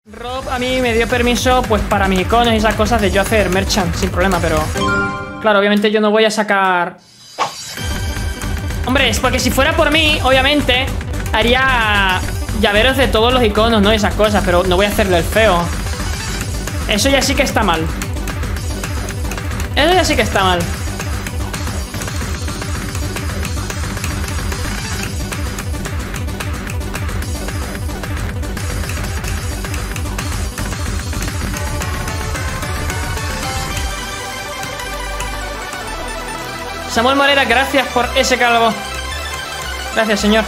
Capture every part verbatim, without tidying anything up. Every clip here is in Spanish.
Rob a mí me dio permiso, pues para mis iconos y esas cosas, de yo hacer merchant sin problema, pero... Claro, obviamente yo no voy a sacar... Hombre, es porque si fuera por mí, obviamente, haría llaveros de todos los iconos, ¿no? Esas cosas, pero no voy a hacerle el feo. Eso ya sí que está mal. Eso ya sí que está mal. Samuel Morera, gracias por ese calvo. Gracias, señor.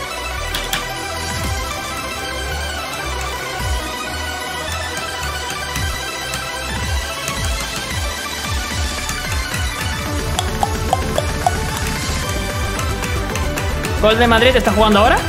¿Gol de Madrid está jugando ahora?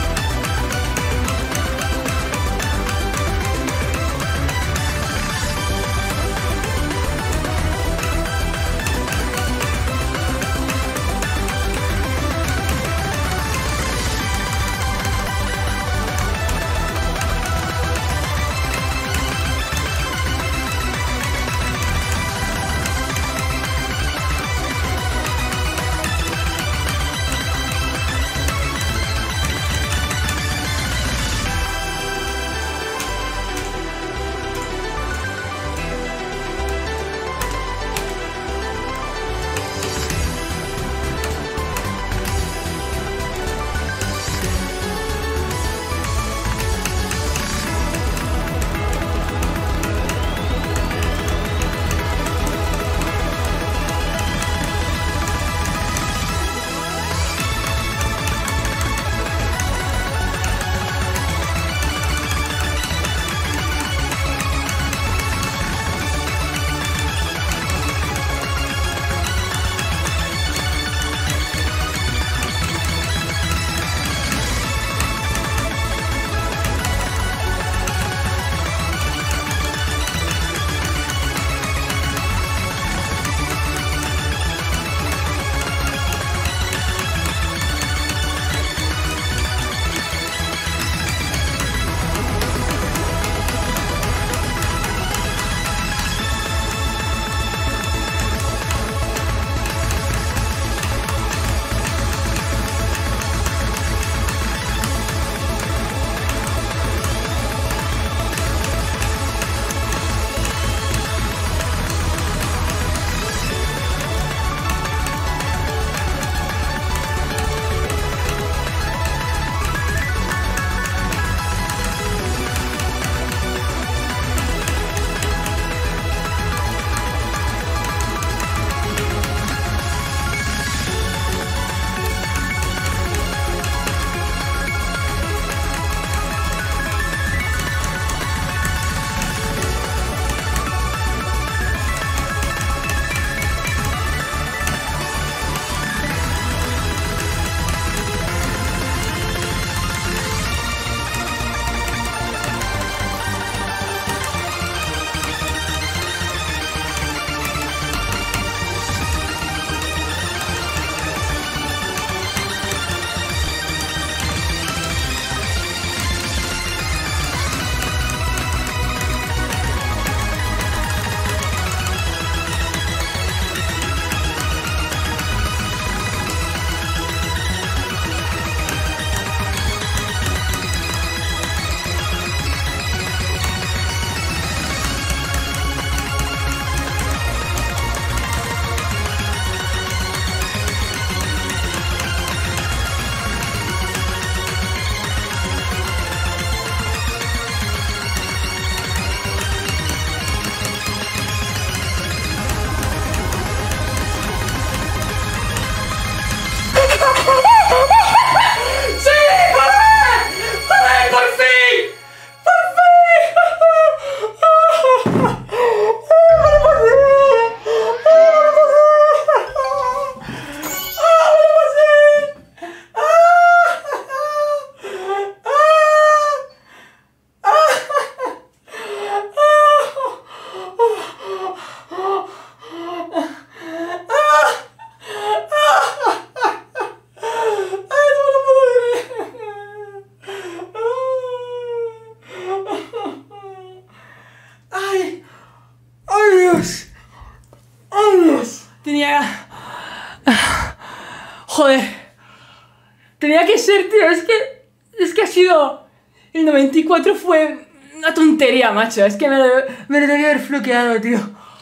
ser, tío. Es que... Es que ha sido... El noventa y cuatro fue una tontería, macho. Es que me lo, me lo debía haber bloqueado, tío.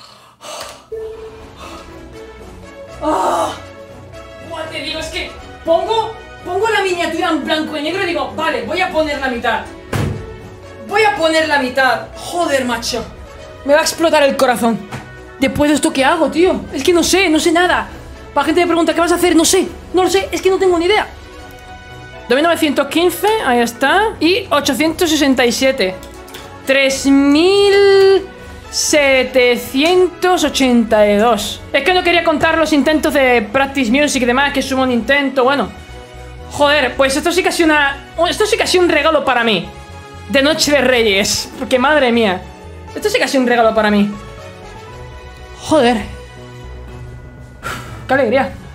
¡Oh! Buah, te digo, es que pongo, pongo la miniatura en blanco y negro y digo, vale, voy a poner la mitad. Voy a poner la mitad. Joder, macho. Me va a explotar el corazón. Después de esto, ¿qué hago, tío? Es que no sé, no sé nada. La gente me pregunta, ¿qué vas a hacer? No sé, no lo sé, es que no tengo ni idea. dos mil novecientos quince, ahí está. Y ochocientos sesenta y siete. tres mil setecientos ochenta y dos. Es que no quería contar los intentos de Practice Music y demás, que sumo un intento, bueno. Joder, pues esto sí que ha sido una... Esto sí que ha sido un regalo para mí. De Noche de Reyes. Porque madre mía. Esto sí que ha sido un regalo para mí. Joder. Qué alegría.